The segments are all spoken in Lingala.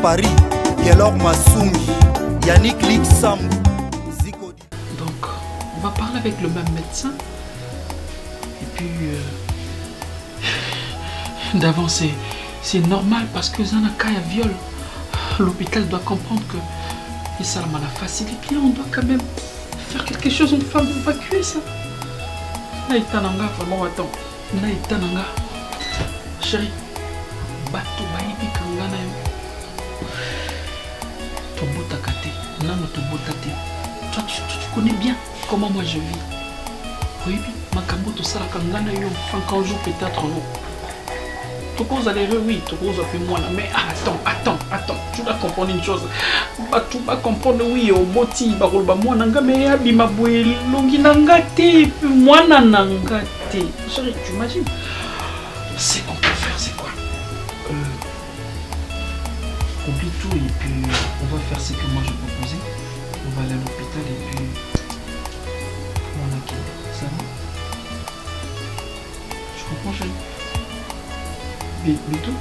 Paris, Yelor Massoumi, Yannick Lixam, Ziko. Donc, on va parler avec le même médecin. Et puis, d'avant, c'est normal parce que Zanaka a viol. L'hôpital doit comprendre que et ça m'a la facilité. On doit quand même faire quelque chose, une femme évacuer ça. Naïtananga, vraiment, attends. Naïtananga. Chérie, bateau, baïbi, kangana yo. Tobota kate, nano tobota te. Toi, tu connais bien comment moi je vis. Oui, makambo to sala kangana yo, fin jour peut-être non. Tu causes à l'erreur, oui, tu causes à faire moi là, mais attends, tu dois comprendre une chose. Tu vas comprendre, oui, au boti, barolba, moi nanga, mais abima boué, longi nanga te, moi nanga te. Chérie, tu imagines? Ce qu'on peut faire, c'est quoi? Oublie tout et puis on va faire ce que moi je proposais. On va aller à l'hôpital et puis on a quitté. Ça va? Je comprends, chérie. Bientôt.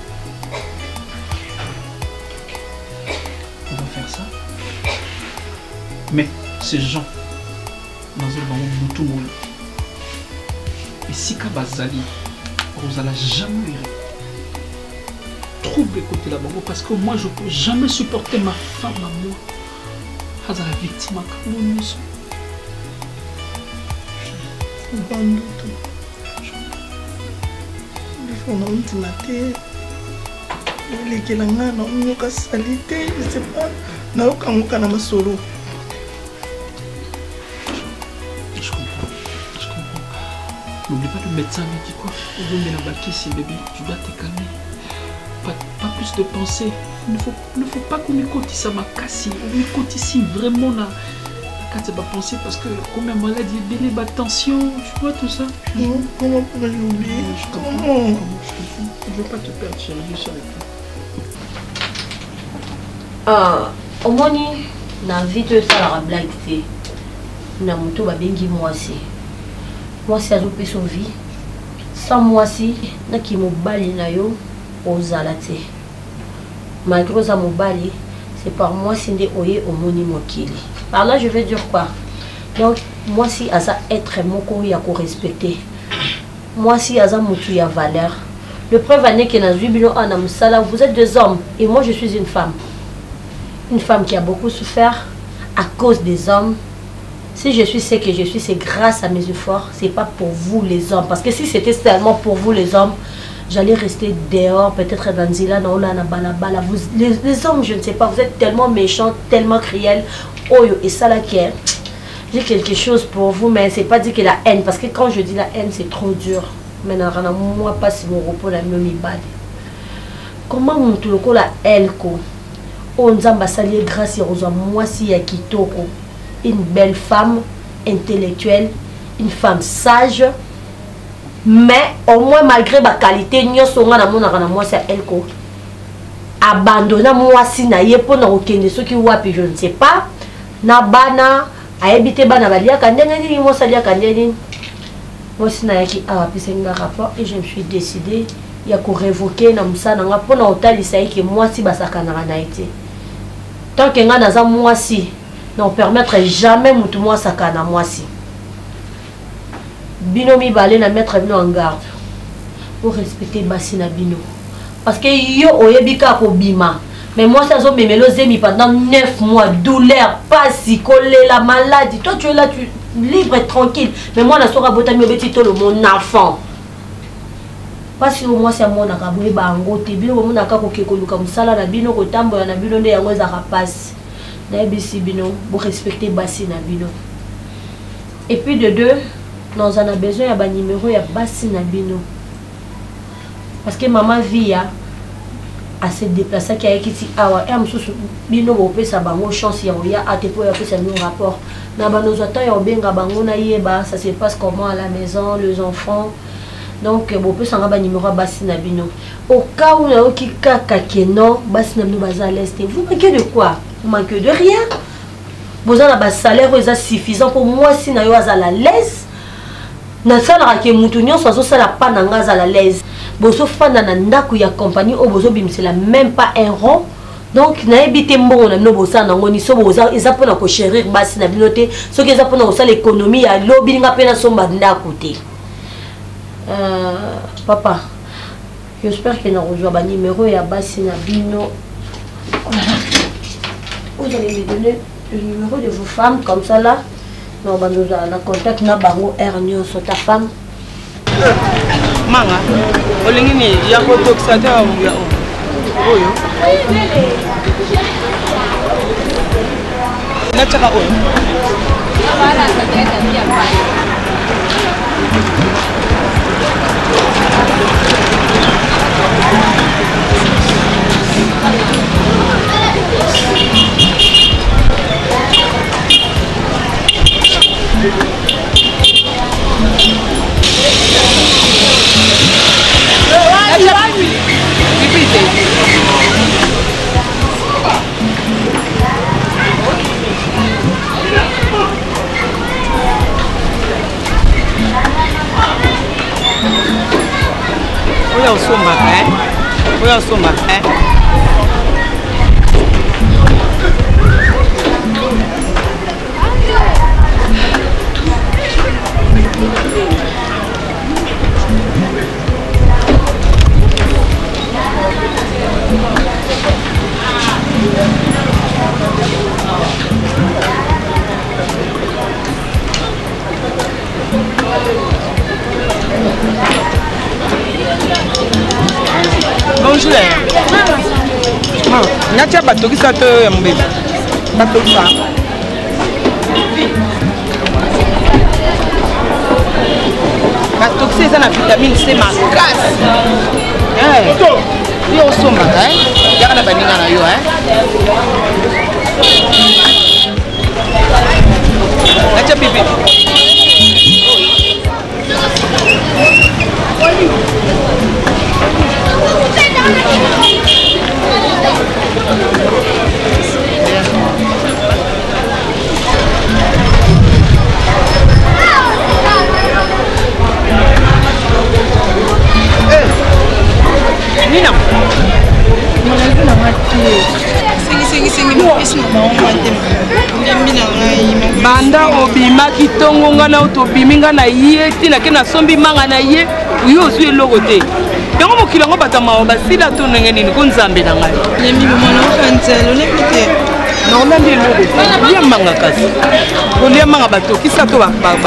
On va faire ça. Mais ces gens, dans un moment où tout le monde. Et si Kabazali, Rosala jamais trouble côté là-bas parce que moi je peux jamais supporter ma femme à moi. Hazala victime à mon maison. On a une maté, les Kelanga, on a une salité, je sais pas, on a aucun ma solo. Je comprends. N'oublie pas le médecin me dit quoi? Bébé, tu dois te calmer. Pas plus de pensée. Il ne faut pas qu'on écoute ça m'a cassé. On écoute ici vraiment là. Quand tu vas penser parce que comme la maladie est délai, tension, tu vois tout ça. Comment pourrais-je oublier? Je comprends. Je ne veux pas te perdre, chérie, je suis avec toi. Au moins, na vie de ça la blague c'est na moto ba bengi moi si azopé son vie sans moi si na ki mobali na yo ozala te malgré ça mobali c'est par moi si ndé oye omoni mokili. Par là je vais dire quoi? Donc moi si asa être moko ya ko respecter, moi si asa mutu ya valeur. Le preuve année que na zubino ana musala, vous êtes deux hommes et moi je suis une femme. Une femme qui a beaucoup souffert à cause des hommes. Si je suis ce que je suis, c'est grâce à mes efforts. C'est pas pour vous les hommes. Parce que si c'était seulement pour vous les hommes, j'allais rester dehors, peut-être dans Zila, dans la balabala. Les hommes, je ne sais pas, vous êtes tellement méchants, tellement cruels. Oyo, et ça là qui est. J'ai quelque chose pour vous, mais c'est pas dit que la haine. Parce que quand je dis la haine, c'est trop dur. Maintenant, moi, pas si mon repos la même bad. Comment mon tout la haine ko? On a sali grâce à moi si Kitoko, une belle femme intellectuelle, une femme sage, mais au moins malgré ma qualité, nous sommes moi c'est elle ko abandonner moi si na yepo na okende ce qui wapi je ne sais pas na bana a habité bana balia kandeni moi salia kandeni moi si na yaki a pisa un rapport et je me suis décidé il y a qu'on révoquer na musana nga pona otalisa que moi si basakana na été. Tant que nga naza moi si non permettre jamais mutu moi sakana moi si bino mi balé na mettre bino en garde pour respecter basi na bino parce que yo oyebika ko bima mais moi ça zo memelo zemi pendant 9 mois douleur pas si collé la maladie toi tu es là tu libre et tranquille mais moi na sora botami obeti to mon enfant parce que moi c'est mon akabwe bango te bino mo na ka ko kekoluka musala na bino ko tambola na bino nde yango za rapasi na bisi bino pour respecter basi na bino et puis de deux nous en a besoin ya ba numéro ya basi na bino parce que maman via à se déplacer qui a écrit awa et amsusu bino bo pesa bango chance ya ya atepo ya pesa no rapport na ba nos attend ya obenga bango na yeba ça se passe comment à la maison les enfants. Donc, bon, peut s'en numéro bassi na bino. Au cas où on a qui kaka non, bassi na bino baza l'est. Vous manquez de quoi? Vous manquez de rien. Vous avez un salaire suffisant pour moi si na yo à la l'aise. Na sala ke mutunyo so sala pa na à la l'aise. Bozo fanda na ndaku ya compagnie au bozo bimsela même pas un rond. Donc nayebi te mbongo na bino bosa nango ni so boza eza pona ko chérir basi na bino te soki eza pona kosala économie ya lobi nga pe na somba ndako te. Papa, j'espère que na rejoint ba numéro ya basi na bino. Vous allez me donner le numéro de vos femmes comme ça là. Non, bah nous avons contact na bango Ernio sur ta femme. Manga, olingini ya kotoxate ya oyo. Nataka oyo. Wala sateka pia pale. Oya usomba Oya usomba Bonjour. Maman, nyatia batokisa to ya mbele. Batokisa. Batokisa na vitamine C makasi. Yo somba yaka na baninga na yo Nyatia pipi. Nina banda obima kitongo nga na otobimi nga na ye tina ke na sombi manga na ye yo ozwi eloko te yango mokili yango batama basila to ndenge nini ko nzambe na ngai naolandi eloko lia manga kasi olia manga batokisa to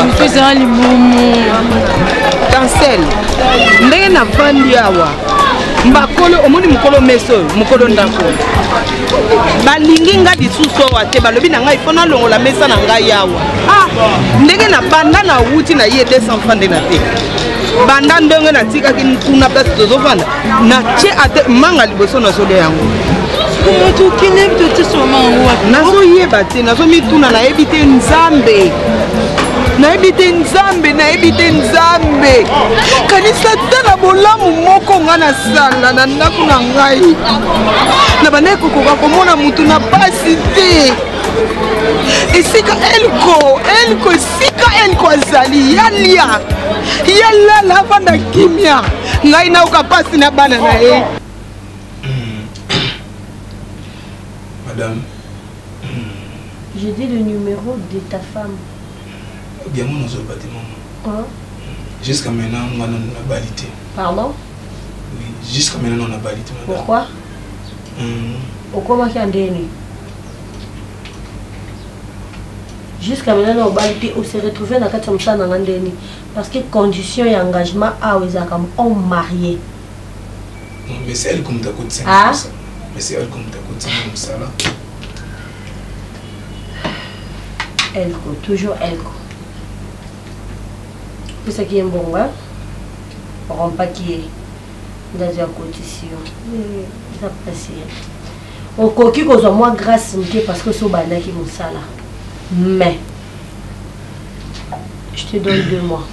cancel ndenge na vandi awa mbakolo omoni mukolo meso mukolo ndako balingi nga lisusu awa te balobi na ngai fona longola mesa na ngai awa ndenge na banda na wuti na ye 200 francs nde na te banda ndenge na tikaki kuna place tozofanda na tie ate manga liboso nazolia yango nazoyeba te nazomituna nayebi te nzambe nayebi te nzambe kanisa te na bolamu moko nga na sala na ndako na ngai na banaye kokoka komona mutu na pasi te esika elko esika elko azali yalia yalala avanda kimia ngai nauka pasi na bana na ye. Madame, j'ai dit le numéro de ta femme. Bien, mon autre bâtiment. Quoi? Jusqu'à maintenant, on a balité. Pardon? Oui, jusqu'à maintenant, on a balité, madame. Pourquoi? Pourquoi tu as dit? Jusqu'à maintenant, on a balité, on s'est retrouvé dans le cadre de ça. Parce que conditions et engagement, comme on marié. Mais c'est elle comme ta côté. Ah? Mais c'est elle comme ta côté, ça là. Elle, toujours elle. C'est ça qui est bon, hein? On pas qui est dans une condition. Ça passe. On coquille qu'on soit moins grâce parce que c'est banal qui me sala. Mais je te donne 2 mois.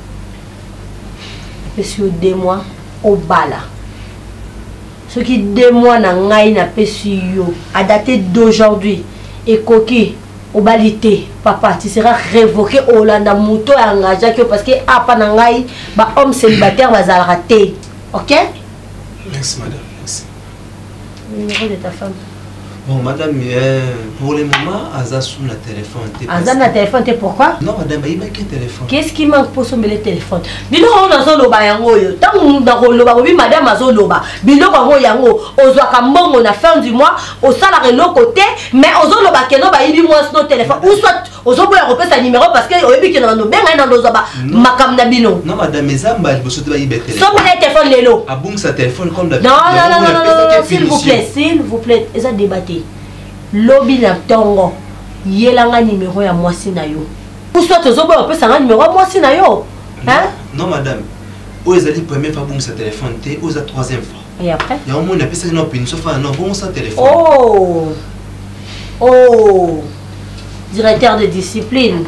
Et sur 2 mois, au bala. Ce qui 2 mois n'a pas à dater d'aujourd'hui. Et coquille. Au balité, papa, tu seras révoqué au landa mouto et engagé parce que apa nangai ba homme célibataire va rater. OK? Merci madame, merci. Le numéro de ta femme. Bon, madame, pour le moment, Aza sous le téléphone. Aza na téléphone, pourquoi? Non, madame, il n'y a qu'un téléphone. Qu'est-ce qui manque pour sommer le téléphone? Bino on a zo loba yango yo. Tant on loba, oui madame azo loba. Bino kango yango. Ozo kambongo na fin du mois, au salaire l'autre côté, mais ozo loba keno ba ibi moi sur téléphone. Ou soit ozo boya repère sa numéro parce que oyebi keno no benga na lozo ba makam na bino. Non, madame, mais ça m'a besoin de ibe téléphone. Sommer le téléphone lelo. Ah bon, sa téléphone comme d'habitude. Non, s'il vous plaît, ça débatté. Lobby na tongo. Yelanga numéro ya mwasi na yo. Ou soit ozobo on peut ça numéro mwasi na yo. Hein? Non madame. Où est-ce la première fois bon sa téléphone té, où est la troisième fois. Et après? Il y a un monde appelle ça une opinion sauf non bon sa téléphone. Oh. Directeur de discipline.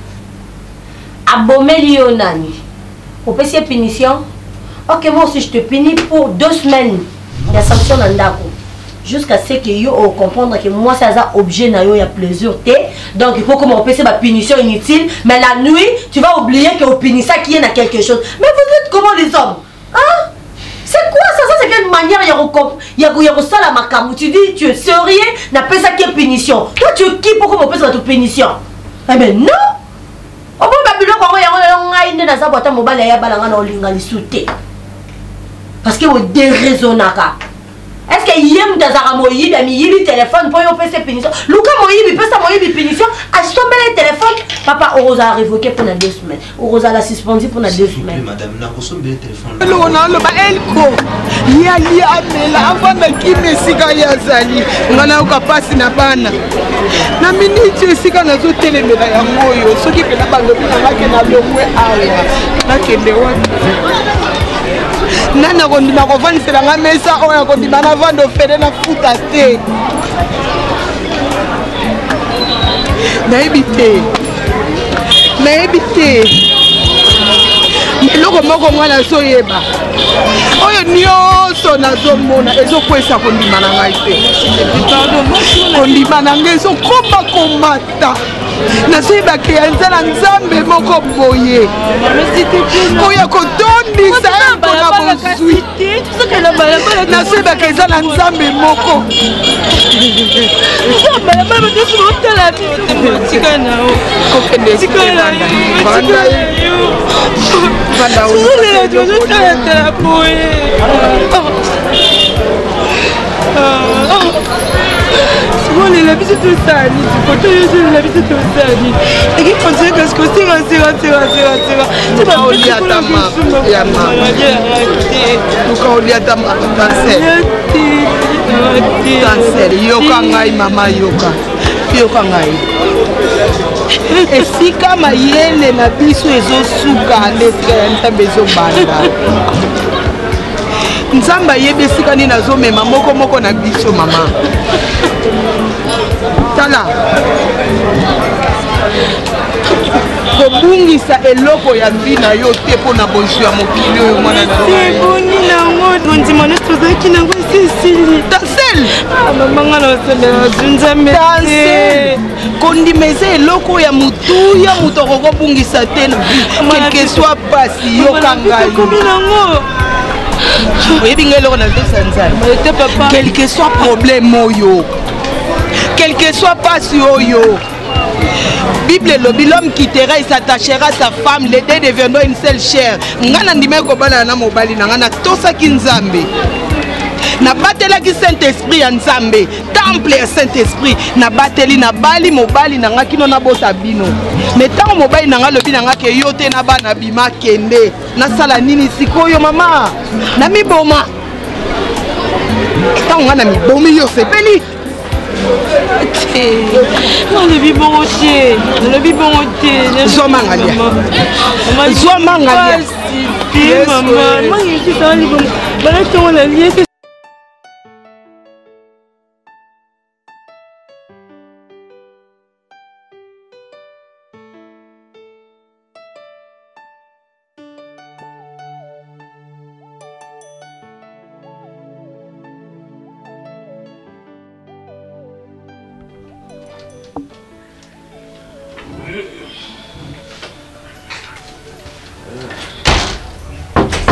Abomeli Yonani. Au PC punition. OK, moi aussi je te punis pour 2 semaines. Il y a sanction dans ndako. Jusqu'à ce que yo comprendre que moi c'est un objet na yo y a plaisir té donc il faut que mon PC ma punition inutile mais la nuit tu vas oublier que au punir ça qui est dans quelque chose mais vous êtes comment les hommes hein c'est quoi ça c'est quelle manière il y a ça la makamou tu dis tu es sérieux n'a pas ça qui est punition toi tu es qui pour que mon PC soit toute punition eh ben non au bout de bilo ko ya ngai nde na za boîte mobile ya balanga na olinga lisute parce que vous déraisonnaka. Est-ce que yem dans Moïbi a mis le téléphone pour y faire ses punitions? Luca Moïbi peut ça Moïbi punition. A tombé le téléphone. Papa Orosa a révoqué pour 2 semaines. Orosa l'a suspendu pour 2 semaines. Madame, n'a pas tombé le téléphone. Non, le ba elko. Yali amela avant de kimer sika yazali. Ngana ukapasi na bana. Na minute sika na zo telemela ya moyo. Soki pena balobi na ngake na lomwe awa. Na kende wapi? Nana kondima kovanisela nga mesa oyo kondima na vando fere na futa te nayebi te eloko moko mwana azoyeba oyo nyonso nazomona ezokwesa kondima na ngai te kondima na ngai ezokoma komata nazoyebake ya nzala nzambe moko boye oyo kotondisa ye mpona bozwi nazoyebake eza na nzambe moko la vie c'est tout ça, la vie c'est tout ça. Et qui continue que ce que c'est tu vas oublier ta maman. Ya maman. Tu vas oublier ta maman. Cancel. Yoka ngai mama yoka. Yoka ngai. Esika mayele na biso ezosuka ndeke ntambe ezobanda. Nzamba yebe esika nini azomema moko na biso mama. Tala kobungisa eloko ya vie na yo te mpona bozwi ya mokili oyo mwana eboni nango ondima neti tozalaki nango esesili tansel mamanga na osemela zunzame tansel kondima eza eloko ya motuya moto akokobungisa te quelque soit pasi yoka ngai nango oyebi ngai eloko nazopesa nzala quel que soit problème oyo quel que soit pasi oyo Bible lobi l'homme quittera et s'attachera à sa femme, les deux deviendront une seule chair. Ngana ndime ko bana na mobali na ngana tosa ki nzambe. Na batela ki Saint-Esprit ya nzambe, temple ya Saint-Esprit, na bateli na bali mobali na ngaki no na bota bino. Mais tant mobali na nga lobi na ngake yote na bana bima kende. Na sala nini sikoyo mama? Na miboma. Tant ngana mibomi yo sepeli. le bibongotier, le bibongotier. Zomangalia. Zomangalia. Maman, moi je suis dans le bon. Maintenant la liée.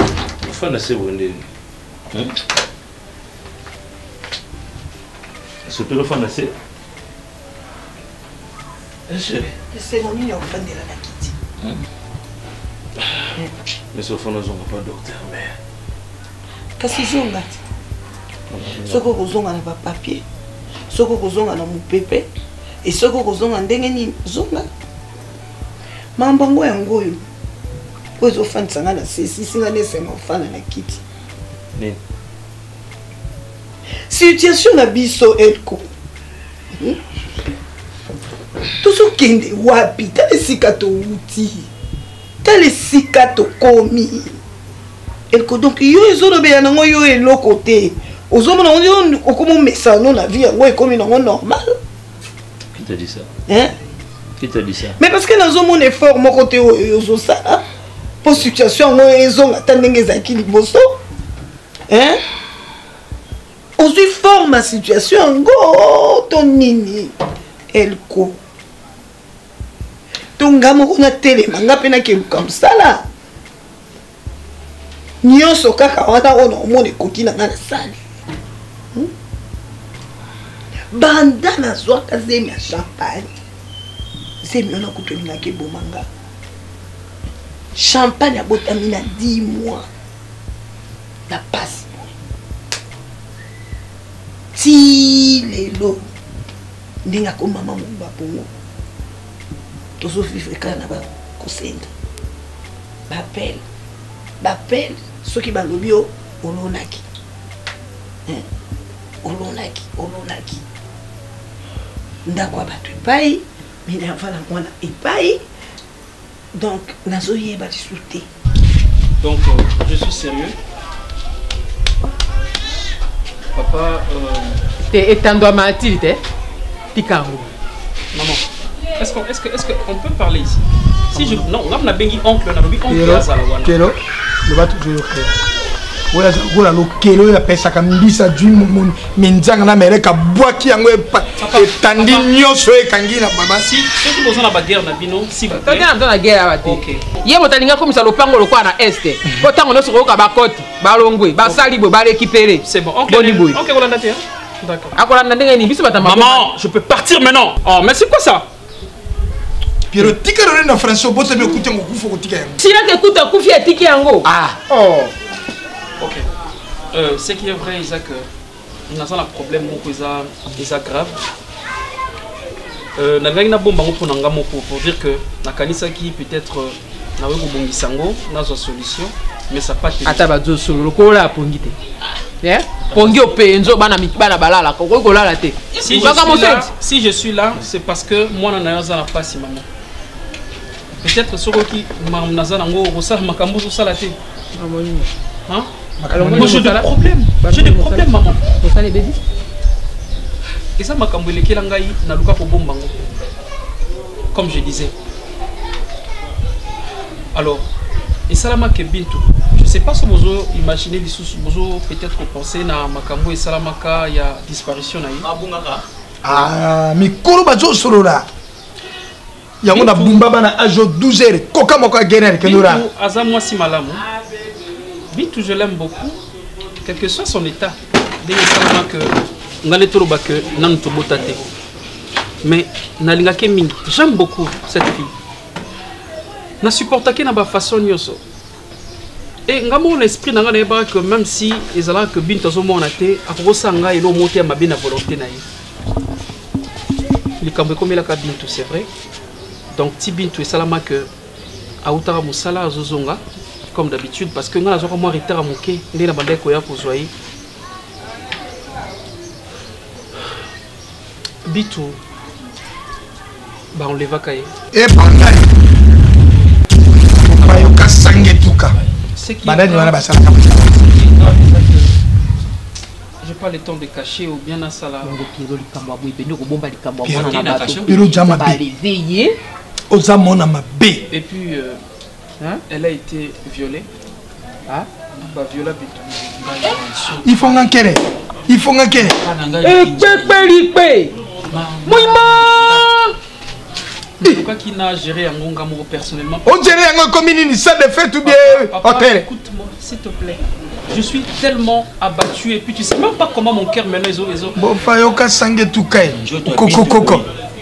Fana se wende ce téléphone assez. C'est mon numéro de la Kitty. Mais ce téléphone, on n'a pas docteur, mais. Kasi zonga. Soko kozonga na papier. Soko kozonga na mupepe. Et soko kozonga ndenge ni zonga. Mambango yango oyo. Ozo fansanga na sesi singa nese mofana na Kitty. Nini? Situation na biso elko. Tozo kende wapi? Tale sikato uti. Tale sikato komi. Elko donc yo ezolo be yango yo eloko te. Ozomona on okomo mesano na vie yango ekomi nango normal. Qui t'a dit ça? Hein? Qui t'a dit ça? Mais parce que dans mon effort mon côté ozo ça pour situation ngo ezonga tandenge zaki liboso. Hein? Ozo forme ma situation ngo ton nini elko. Tonga moko na télé manga pena ke comme ça là. Nyonso kaka wana ona omone koki na ngana sali. Banda na zwaka zemi ya champagne. Zemi ona kutolinga ke bomanga. Champagne abotami na 10 mois. La passe. Ti lelo. Ndinga ko mama mumba pongo. Tozo vivre kana ba kosenda. Bapel ceux qui balobi o olonaki. Olonaki. Ndakwa batu epai, mina fala mwana epai. Donc nazoyeba disouté. Donc je suis sérieux. Papa t'es étendue Mathilde, Tikango. Maman, est-ce qu'on peut parler ici? Si je non, on a bengi oncle, on a bengi oncle Azala wana. Kelo, le va toujours faire. Voilà, voilà le kelo ya pesa kambisa du mon minzanga na mereka boaki yango etandi nyoso ekangi na baba. Si ceux qui na ba guerre na bino, si vous plaît. Tandis na guerre abate. OK. Ye motalinga comme ça lopango lokwa na est. Potango no soko ka bakoti, balongwe, basali bo ba récupérer. C'est bon. OK. OK, Rolanda te. D'accord. Akolanda ndenge ni biso batama. Maman, je peux partir maintenant. Oh, mais c'est quoi ça? Piero tika na François bote be kutengo ngokufo kotika yango. Si la écoute kufi etiki yango. Ah. Oh. OK. Ce qui est vrai, Isaac, nous avons un problème grave. Nous avons un bombe pour dire que la kanisa qui peut-être n'a pas de sango, n'a pas de solution, mais ça pas. Atabazo solo ko la pongite. Yeah? Pongi o penzo bana mikibana balala ko ko la te. Si je suis là, c'est parce que moi na naza na pasi maman. Peut-être soko qui naza nango rosa makambo so sala te. Hein? Moi j'ai des problèmes. J'ai des problèmes maman. Pour ça les bébés. Et ça makambo lekela ngai na luka ko bombango. Comme je disais. Alors, et Salama Kebintu, je ne sais pas si vous imaginez les sous, vous peut-être penser na makambo et Salamaka il y a disparition na ah mais kolo bazo solo là. Il y a mon abumba bana ajo 12 heures koka moko guerre que nous là. Aza moi si malamu. Bintu je l'aime beaucoup. Quel que soit son état. Dès que ngale toroba que nan to botate. Mais nalinga ke mingi, j'aime beaucoup cette fille. Na supporta ke na ba façon nyoso. Et ngamo l'esprit na ngana ba que même si ezala que Bintu zo mona te akosa nga elo monter ma bien na volonté na ye. Likambo comme la Bintu c'est vrai. Donc ti Bintu et Salama que autara musala zozonga comme d'habitude parce que ngana zo ko mo retard moké ndé na bande ko ya ko zoyi. Bintu bah on les va cailler. Et bandai. Bayoka sangue tuka. Bandai wana basala kama. J'ai pas le temps de cacher ou bien à ça là. Et puis elle a été violée. Ah, bah violée. Il faut enquêter. Il faut enquêter. Pourquoi qui n'a géré un personnellement? On gère un comme une salle de fête ou bien hôtel. Écoute-moi, s'il te plaît. je suis tellement abattu et puis tu sais même pas comment mon cœur maintenant ils ont. Bon, Fayoka Sangue Toukaï. Coco.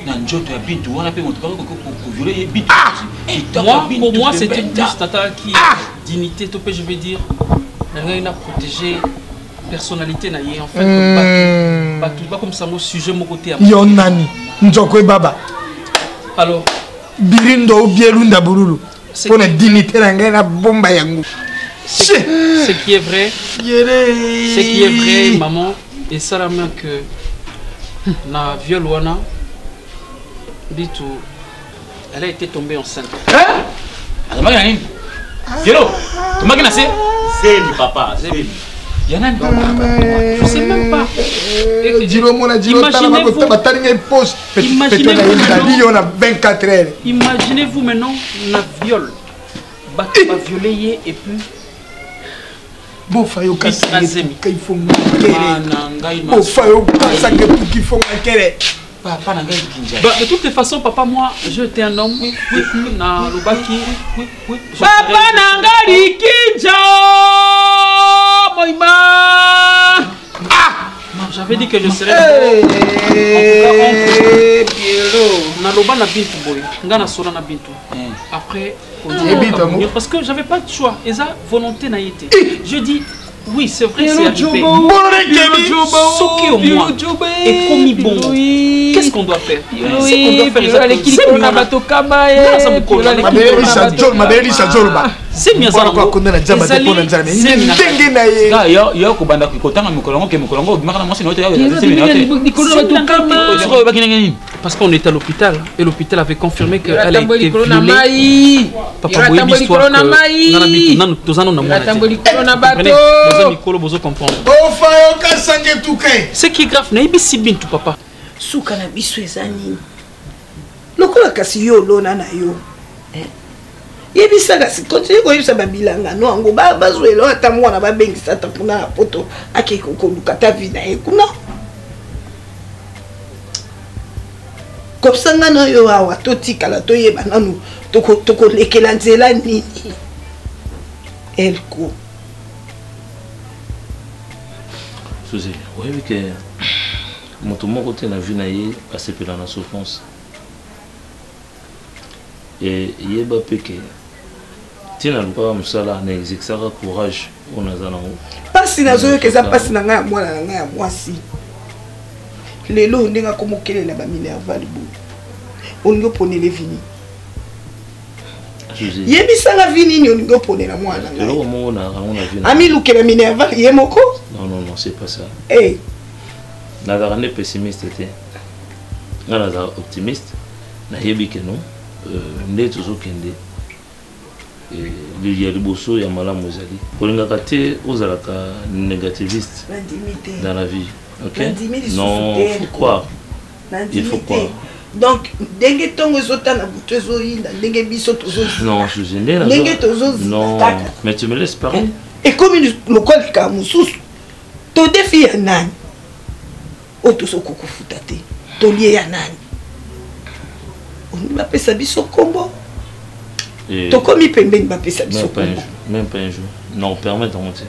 Pour moi, c'était plus Tata qui dignité, je veux dire. Elle a protégé personnalité naïe en fait. Pas comme ça mon sujet mon côté. Yonani, Njoko Baba. Alors. Birindo ou Bielunda Burulu. Pour la dignité la bomba yangu. Ce qui est vrai. Ce qui est vrai, maman. Et ça la main que na viol wana. Dit tout. Elle a été tombée enceinte. Hein? Yelo, comment tu as fait? C'est lui, papa. C'est lui. Je sais même pas. Imaginez-vous maintenant la viol. Va violer et puis. De toutes les façons, papa, moi, j'étais un homme. Papa Nangari Kinja. J'avais dit que je serais après, parce que j'avais pas de choix. Et ça, volonté n'a été. Je dis, oui, c'est vrai, c'est arrivé. Soki au moins. Et commis bon. Qu'est-ce qu'on doit faire? Ce qu'on doit faire, c'est bien ça. Parce qu'on était à l'hôpital et l'hôpital avait confirmé qu'elle a été violée. Papa, vous voyez l'histoire ce qui est grave, n'est si bien tout papa. Soukana biswezani. Lokola kasi yo lona na yo. Yebisaka si continue ko yebisa babilanga no ango bazwelo ata mwana babengisa ta kuna poto akeko koluka ta vida ekuna. Kopsanga na yo awa totikala toyeba nanu toko lekela nzela nini. Elko. Suzy, oui que mon côté na vie na ye passer par la souffrance. Et yeba peke tina pas musala na exercer courage on a zanango pasi na zo que ça passe na nga mwana na nga mwasi lelo ndinga komokelela ba minerval bu oningo ponele vini yebisanga vini ni oningo ponela mwana nga lelo mo na vini ami lukela minerval yemoko non c'est pas ça eh na garane pessimiste te na optimiste na yebi que non ndé tozokende il y a le bosso ya malamu ezali kolingaka te ozalaka négativiste dans la vie, ok? Non, il faut croire. Donc ndenge tongo ezotana butu ezoyinda ndenge biso tozozi non je ndenge tozozi non mais tu me laisses parler et comme le col ka mususu to défi ya nani otosokokufuta te to lié ya nani on m'appelle biso kombo to komi pembeni bapesa biso kombo même pas un jour non permet de monter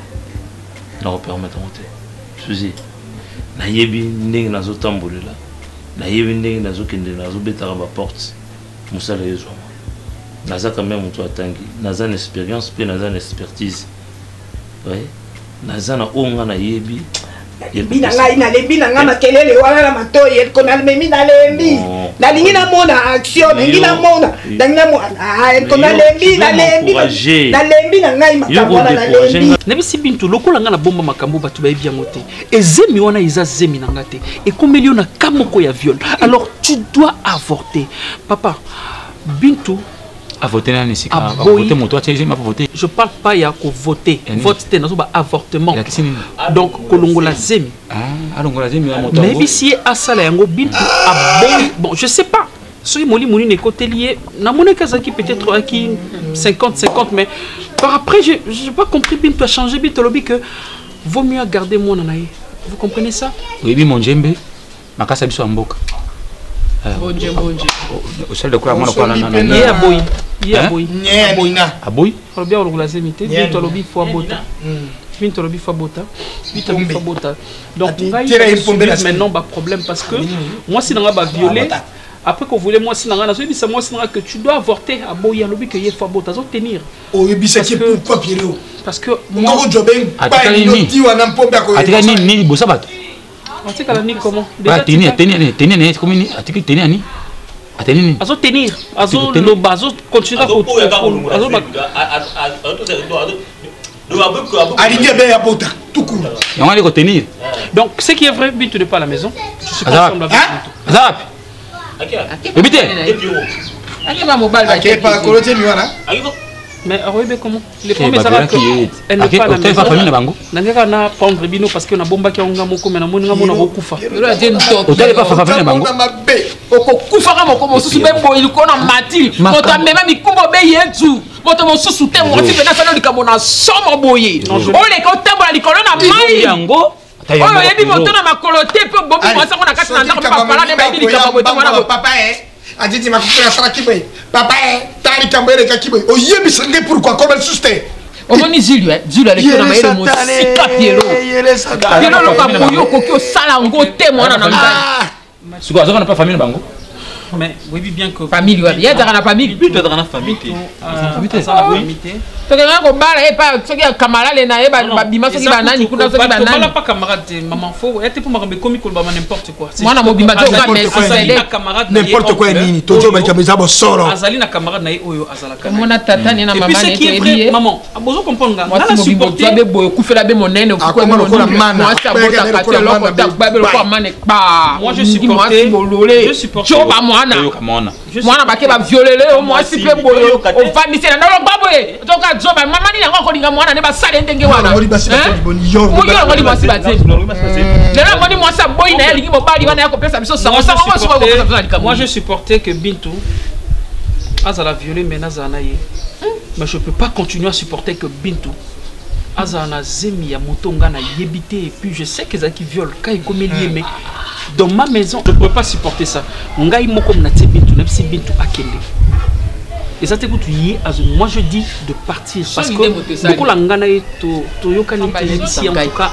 Suzy na yebi ndenge nazotambolela na yebi ndenge nazokende nazobetaka ba porte musala yezo naza quand même moto atangi naza na expérience pe naza na expertise ouais naza na onga na yebi bina ngai na lembi na ngama kelele wala na matoyi ko na lembi na lembi na lingi na mona action lingi na mona dangina mo ko na lembi na ngai makabona na lembi na bisi bintu lokola nga na bomba makambo batu ba ebia moté ezemi wana iza zemi na ngate et comme il y a kamoko ya viol alors tu dois avorter papa bintu voter na nisika voter moto atie ma voter je parle pas ya ko voter vote te nazo ba avortement donc kolongola zemi alongola zemi ya moto mais bisi asala yango bintu bon je sais pas soki moli moni ne côté lié na moneka zaki peut-être aki 50-50 mais par après j'ai pas compris bintu a changé bintu lobby que vaut mieux garder mon anaye vous comprenez ça oui mon djembe makasa biso mboka bonje au sel de quoi moi quoi na aboy nina aboy bien on la zemi te bintu lobby faut abota Binto lobi Fabota. Binto lobi Fabota. Donc, maintenant, problème parce que moi, si on va violer, après qu'on voulait moi, si on a que tu dois avorter à Boya, lobi que y est Fabota, ça tenir. Oh, et puis c'est pourquoi Pierrot? Parce que moi, je vais pas ni bossa bat. On sait qu'elle a ni comment. Tenir, comment ni article tenir ni. Tenir. Azo tenir, azo le bazo continuer à tenir. Donc, ce qui est vrai, but tu n'es pas à la maison. Je suis pas ensemble avec mais comment les premiers savent que elle n'est pas à la maison. Nanga na prendre bino parce que na bomba ki onga moko mais na moninga mona bokufa. Otale pas fa fa na bango. Okokufa ka moko mosusu be boyi ko na mati. Moto amema mikumbo be yetu. Moto mosusu te mo ti bena sala likambo na somo boyi. Ole ko tembola likolo na mai. Yango. Oyo yebi moto na makolo te pe bobu mo sa ko na kati na ndako pa pala ne ba yebi likambo to mwana papa Aditi makukura sala kiboy. Papa tari kambere ka kiboy. O yebi sangue pourquoi comme elle sustain. Omoni Zulu Zulu ale ko na maelo mo sika Piero. Piero lo ka boyo ko ki o sala ngo te mwana na mbali. Suko azona pas famille bango. Mais oui bien que famille ouais, il y a dans la famille. But dans la famille. To nga ko bala e pa soki kamala le na e ba bima soki ba nani kuna soki ba nani. Bala pas camarade maman faux était pour me comique ko ba n'importe quoi. Mwana mobimba to ka mais n'importe quoi nini tojo ba kameza bo soro. Azali na camarade na oyo azala ka. Mona tata ni na maman ne to ebi. Maman, bozo comprendre nga. Na la supporter be boyo kufela be monene ko ko mo mana. Moi ça bota ka te loko ta ba be ko mane ba. Moi je supportais. Je supportais. Joba mwana. Mwana ba ke ba violer le moi si pe boyo. O vandise na lo ba boye. To ka joba mama ni ngo ko linga mwana ne ba sale ndenge wana. Mo yo ngoli mwasi ba zeli. Lelo ngoli mwasi boy na lingi mo bali wana yako pesa biso sango sango mo soko ko. Moi je supportais que Bintou azala violer menaza na ye. Mais je peux pas continuer à supporter que Bintou azana zemi ya motonga na yebité et puis je sais que ça qui viole quand il comme lié mais dans ma maison je ne peux pas supporter ça. Ngai moko na ti Bintou na si Bintou akende. Et ça t'écoute moi je dis de partir parce que beaucoup la ngana to yokani ici en tout cas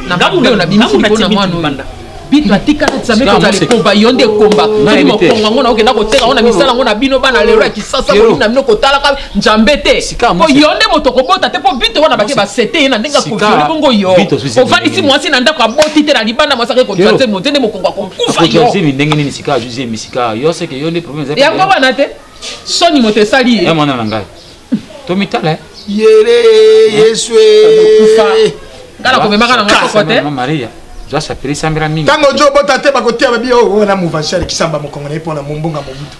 akende. Bitu atika tsambe ko zali komba yonde komba toli mo konga ngona okenda ko teka ona misala ngona bino bana lelo ya kisasa ko na mino ko talaka njambete ko yonde motoko bota te po bitu wana bake ba sete na ndenga ko jole bongo yo o vanisi mwasi na ndako aboti te na libanda mwasaka ko tante motende mokonga ko kufa yo ko ndenge nini sika juze misika yo seke yonde problème ya ko bana te soni mote sali ya mwana na ngai to mitala yere yeswe kufa ngala ko memaka na ngako kote Maria s'appelle Sambra Mingi. Tango jo bota te bakotia babi o na muvashari kisamba mokongone pona mumbunga mobutu.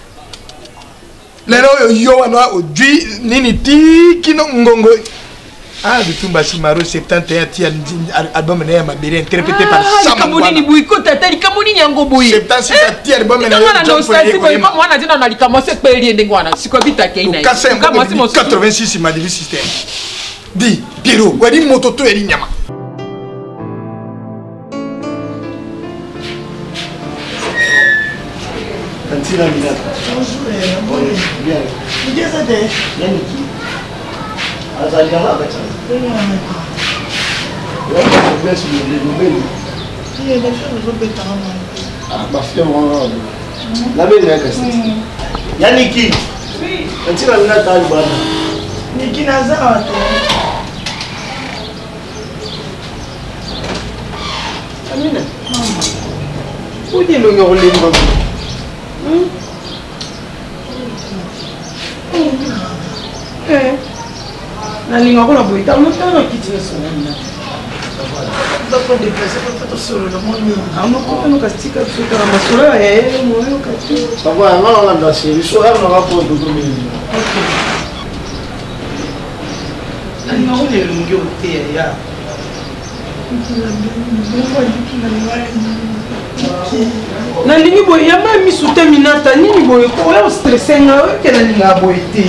Lelo yo wana odwi nini ti kino ngongo. Ah bitumba simaro 71 ti album na ya mabere interprété par Samba. Kamoni ni buiko tatali kamoni nyango boyi. 76 ti album na yo. Kama na mwana dina na likamose peli ndenge wana. Sikobita keina. Kama 86 ma divi system. Di Piero, wadi moto to eri nyama. Tantira Minata. Bonjour. Bien. Bien ça t'es. Bien qui? Azalia là avec ça. Ouais, je vais sur les nouvelles. Il y a des choses au béton. Ah, ma fille moi. La belle est cassée. Yaniki. Oui. Tantira Minata bana. Niki Nazara. Amina. Où est le numéro de l'île? nalinga kola boye ntango motano akiti na sonana bako deplase bafata solola moni amokoanoka stika sotala masolo ya yeye moyoka te savo yanga nalanda seriso ere nanga po dodomeli nalinga kola elongi oteya nalingi boye yamba misu te Minata nini boye oya ostressenga oyoke nalinga boye te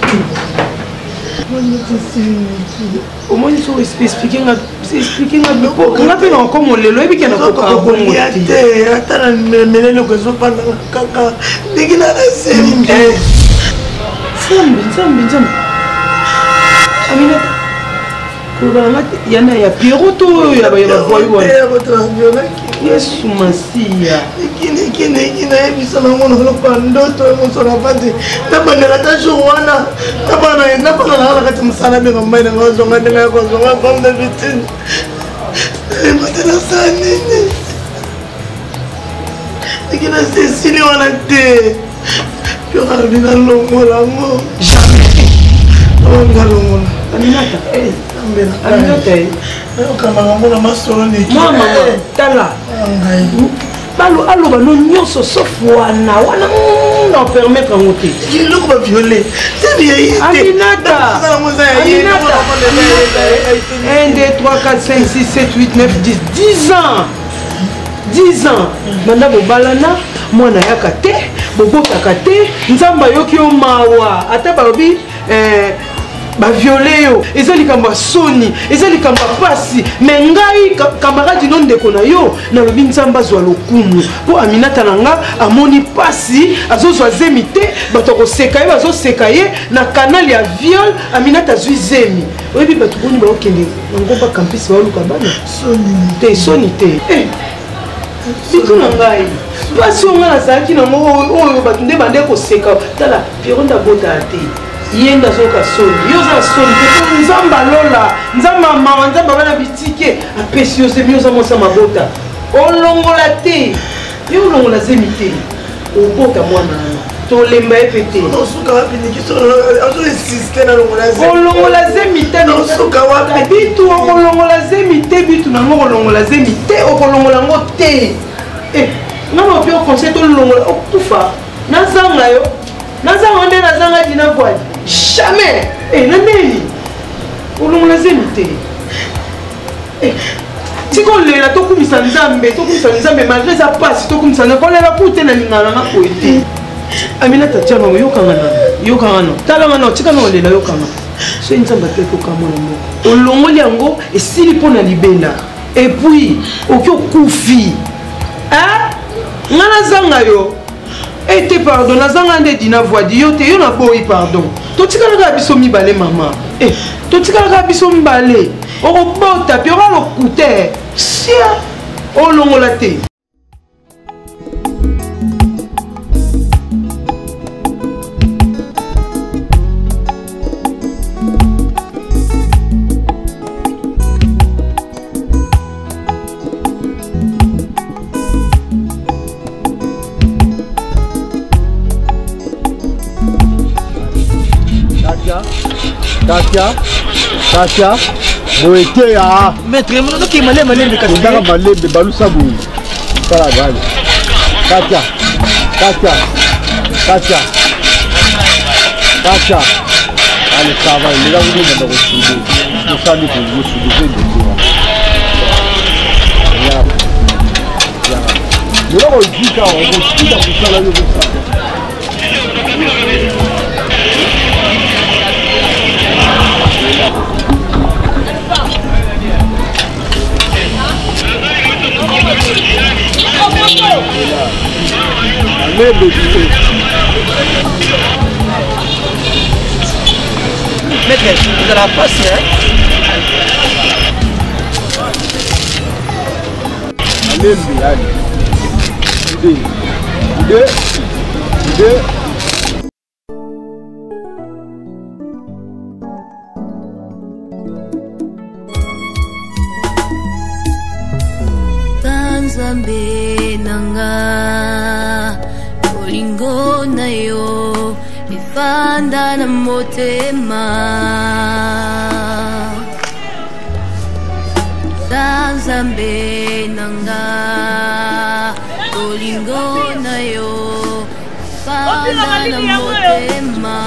omoni so expliquer nga bipo nga mpe na okoma lelo oyebike na kokokomoya te ata na melele kozopandanga kaka ndenge na nasembe nzambe Aminata Il y en a, il y a Pierrot, il y a Voyou. Yesu Masia. Aloba no nyonso sauf wana non permettre en côté. Il le va violer. C'est bien. Aminata. 1 2 3 4 5 6 7 8 9 10 10 ans. 10 ans. Manda bobalana mwana yakate bobotaka te nzamba yoki o mawa ata balobi ba violer yo ezali kamba soni ezali kamba pasi mais ngai camarade non ndeko na yo na lobi nzamba zwa lokumu po Aminata nanga amoni pasi azozwa zemi te bato ko seka ye bazo seka ye na canal ya viol Aminata zwi zemi oyebi bato boni ba okende ngomba campus ba luka bana soni te bitu na ngai pasi onga na saki na mo oyo bato nde bande ko seka tala pironda bota te yenda soka soni yoza soni te nzamba lola nzamba mawa nzamba bana bitike apesi yo semi yoza mosa mabota olongola te yo olongola zemi te obota mwana tolemba epe te olongola zemi te bitu okolongola zemi te bitu nango kolongola zemi te okolongola ngo te nano opi oconseil tolongola okufa nazanga yo nazanga nde nazanga dina voile jamais nandeni olongola zemi te tikolela tokumisa nzambe malgré eza pasi tokumisa nzambe kolela kute na lingana na koye te Aminata tiango yokanga no talanga no tika no lela yokanga so nzamba pe ko kamona moko olongoli yango esili pona libenda et puis oki okufi ngana zanga yo ete pardon nazanga nde dina voidi yo te yo na boyi pardon totikalaka biso mibale mama totikalaka biso mibale okobota pe okalokute sia olongola te Katia, boete ya. Maître, mon qui m'a malembe Katia. Ndaka malembe balusa bu. Sala bali. Katia. Allez, ça va, il est là où on va retrouver. Nous sommes pour vous soulever de toi. Nous avons dit qu'on va discuter de ça là de ça. Allez, bébé. Maître, vous allez passer, Allez, bébé. Deux. Nzambe nanga olingo na yo efanda na motema Nzambe nanga olingo na yo efanda na motema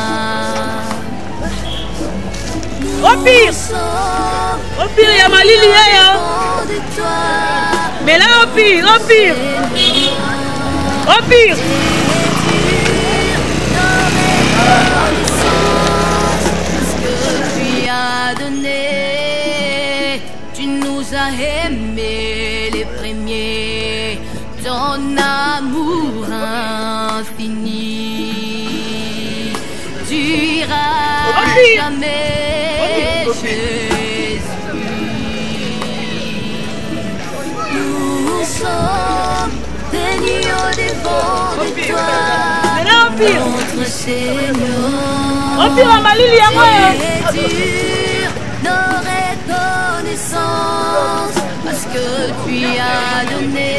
Au pire, il y a ma Lili. Mais là, au pire. Tu as donné, tu nous as aimés les premiers, ton amour infini durera jamais. sommes bénis au-devant de toi, notre Seigneur. Tu es dur nos reconnaissances parce que tu as donné,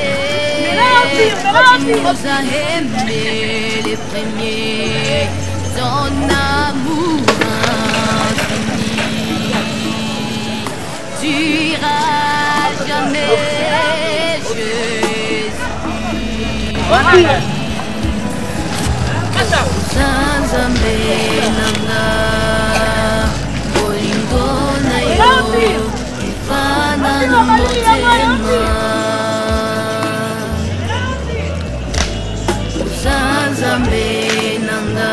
tu nous as aimés les premiers, ton amour infini durera jamais, Jésus. Sanzambe nanga bolingo na yo ifana na motema Sanzambe nanga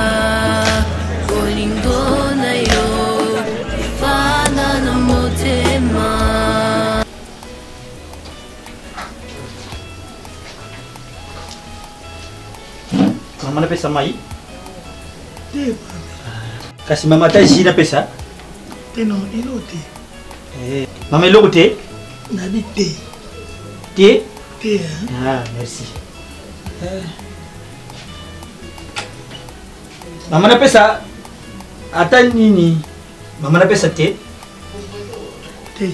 bolingo na yo ifana na motema. Mana pesa mai? Kasi mama ta isi na pesa? Non, il est. Mama il est? Nabi te. Te? Te. Ah, merci. Mama na pesa ata nini? Mama na pesa te? Te.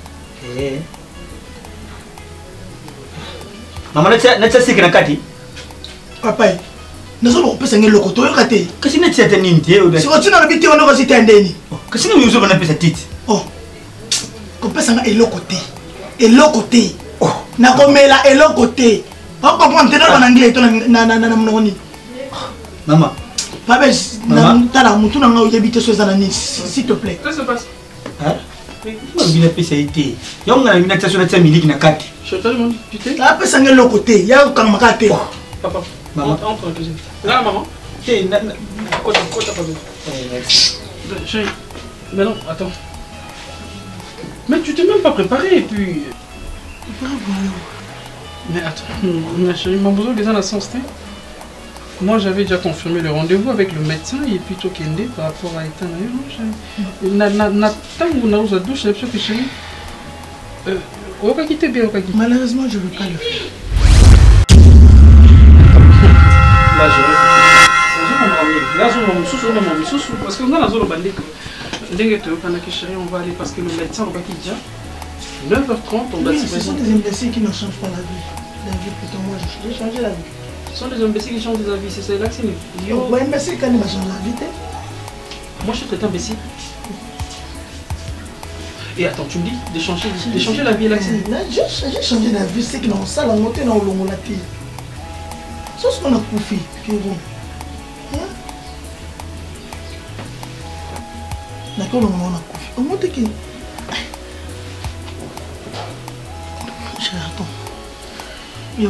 Mama na cha sikina kati? Papa. Nazo pesa ngelo ko to yoka te. Kasi na tete nini te? Si ko tsina na biti wono ko sitendeni. Kasi na yuzo bana pesa titi. Oh. Ko pesa nga eloko te. Eloko te. Oh, na komela eloko te. Ba ko pon tena na anglais to na mnoni. Mama. Papa na tala mutu na nga oyebite so za na ni s'il te plaît. Qu'est-ce qui se passe? Hein? Moi je vais pesa ite. Yo nga na tso na tsa miliki na kati. Je te demande, tu t'es? La pesa ngelo ko te. Ya ko maka te. Papa. Maman. Entre dans la cuisine. Là, maman. T'es Quoi t'as pas besoin? Merci. Chérie, mais non, attends. Mais tu t'es même pas préparé et puis... Mais attends, ma chérie, mon besoin des sens. Moi j'avais déjà confirmé le rendez-vous avec le médecin et puis toi Kende par rapport à Ethan. Na douche, c'est sûr que chérie. On va quitter bien, on va quitter. Malheureusement, je ne veux pas le faire. Là, je vais. Là, je vais parce que on a la zone bandée. On va aller parce que le médecin va quitter déjà. 9h30, on va se Ce sont des imbéciles qui ne changent pas la vie. La vie, plutôt, moi, j'ai changé la vie. Ce sont des imbéciles qui changent des avis, c'est là que c'est mieux. Moi, imbécile, quand il m'a changé la vie, moi, je suis très imbécile. Et attends, tu me dis de changer la vie et l'accès. J'ai changé la vie, c'est que dans ça, la montée dans le la tille. C'est ce qu'on a bouffé. D'accord, on a bouffé. On monte qui. Attends. Yo.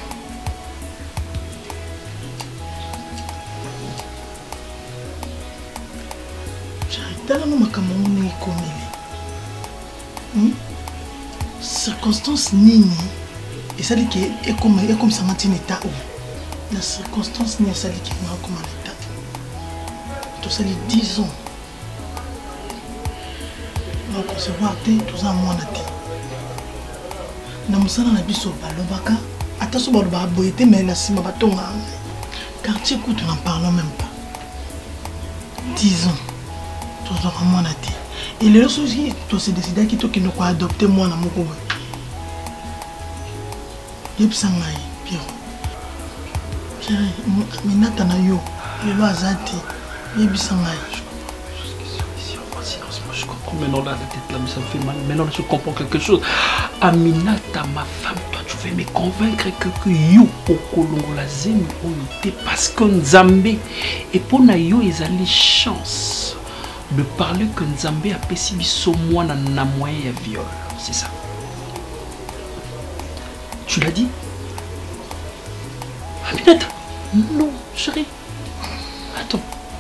Tellement ma caméra est comme circonstance nini et ça dit que est comme ça matin état où la circonstance ni ça dit que moi comme l'état tout ça dit 10 ans donc on se voit tout ça moi na té na musala na biso balobaka ata so baloba boyete mais na sima batonga quartier coûte n'en parlons même pas 10 ans tout ça moi na té. Et les autres choses, tu as décidé que tu as adopté moi dans mon coin. Je suis un Pierre. Mais Nathan yo, le loisati, je suis je comprends maintenant là, la tête là, mais ça me fait mal. Maintenant je comprends quelque chose. Aminata, ma femme, toi tu veux me convaincre que yo au Kolongo la zemi on était parce que Nzambe et pour na yo ils ont les chances de parler que Nzambe a pessi biso mwana na moyen ya viol, c'est ça. Tu l'as dit? Aminata, non, chérie. Attends.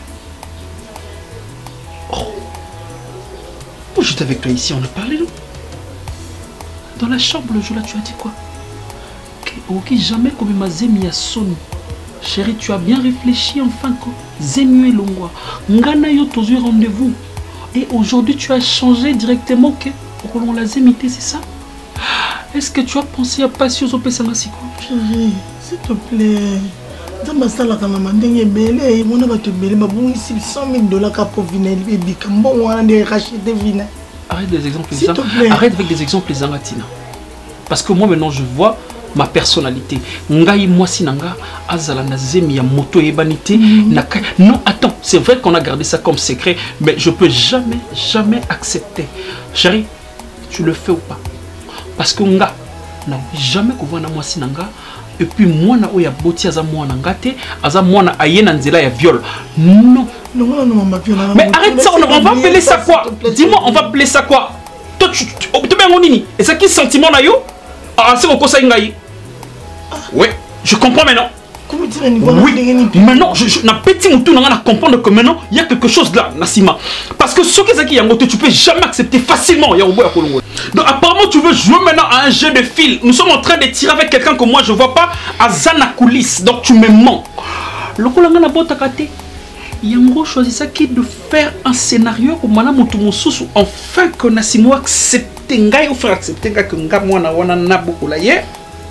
Oh. Moi j'étais avec toi ici, on a parlé, non? Dans la chambre le jour-là, tu as dit quoi? Ok, jamais comme ma zemi a sonné. Chérie, tu as bien réfléchi enfin que Zemi Longwa. Ngana yo tozu rendez-vous. Et aujourd'hui tu as changé directement que pour l'on l'a zémité, c'est ça? Est-ce que tu as pensé à passer aux opérations? Chérie, s'il te plaît. Ça m'a fait la caméra. Dengue belé, mon ami te belé, ma bon ici $100,000 pour venir et puis comme bon on a racheté vina. Arrête des exemples les arrête avec des exemples les Tina. Parce que moi maintenant je vois ma personnalité. Ngai moi sinanga azala na zemi ya moto ebanité non attends, c'est vrai qu'on a gardé ça comme secret mais je peux jamais accepter. Chérie, tu le fais ou pas? Parce que nga n'a jamais que voir na moi sinanga et puis moi na oya boti aza moi na ngate aza moi na ayena nzela ya viol. Non. Mais arrête ça, on va appeler ça quoi? Dis-moi, on va appeler ça quoi? Toi tu et ça qui sentiment na yo? Ah c'est qu'on ça ngai. Ouais, je comprends maintenant. Oui, maintenant, je na petit moutou na comprendre que maintenant il y a quelque chose là, Nassima. Parce que ce qui est tu peux jamais accepter facilement. Donc apparemment tu veux jouer maintenant à un jeu de fil. Nous sommes en train de tirer avec quelqu'un que moi je vois pas à Zana coulisses. Donc tu me mens. Le kolanga na botakate. Yango choisit ça qui de faire un scénario où madame Moutoumoussou enfin que Nassimo accepte ngai ou faire accepter que nga moi na wana na beaucoup là hier.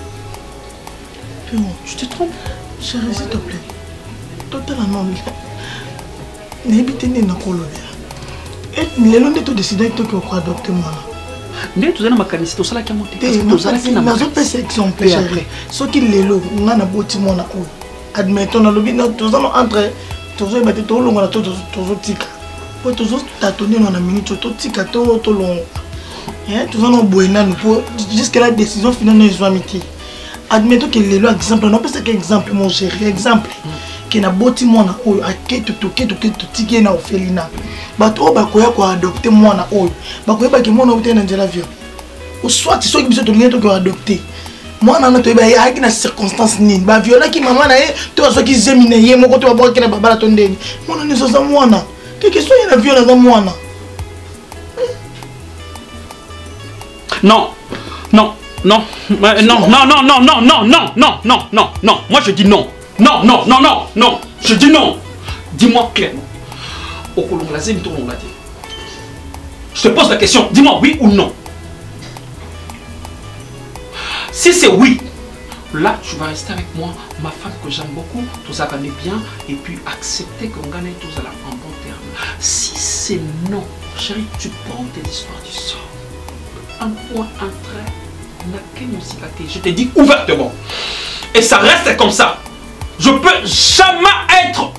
Je te trompe. Chérie, s'il te plaît. Totalement. N'habitez pas dans le et les gens ont décidé que tu vas adopter moi. Mais tu as ma canisse, tu as la camote. Tu as ma exemple. Ce qui est là, on a un beau timon. Admettons, on a le tous entre tous les bâtiments, tous les bâtiments, tous les tika. Pour tous les tâtonner dans la minute, tous les tika, tous les longs. Tous les longs boinants pour jusqu'à la décision finale de l'islamité. Admettons que les lois, exemple, on peut faire exemple, mon chéri, exemple, qui n'a beau timon à oyo, à qui tu tiques na ofélina. Bah, tu vas quoi adopter moi na oyo. Bah, quoi, bah, qui moi na obtenir dans la vie. Ou soit, tu sais que tu viens de adopter. Moi, na tu vas y avoir une circonstance ni. Bah, viola qui maman na tu vas qui zemine yé, mon côté va boire qui na baba la tonde. Moi, na ne sais pas moi na. Qu'est-ce que c'est la viola dans moi na? Non, non. Non, non, moi je dis non. Non, je dis non. Dis-moi clairement. Je te pose la question, dis-moi oui ou non. Si c'est oui, là tu vas rester avec moi, ma femme que j'aime beaucoup, tout ça connaît bien, et puis accepter qu'on gagne tout ça en bon terme. Si c'est non, chérie, tu prends tes histoires du sort. Un point, un trait. Je te dis ouvertement. Et ça reste comme ça. Je peux jamais être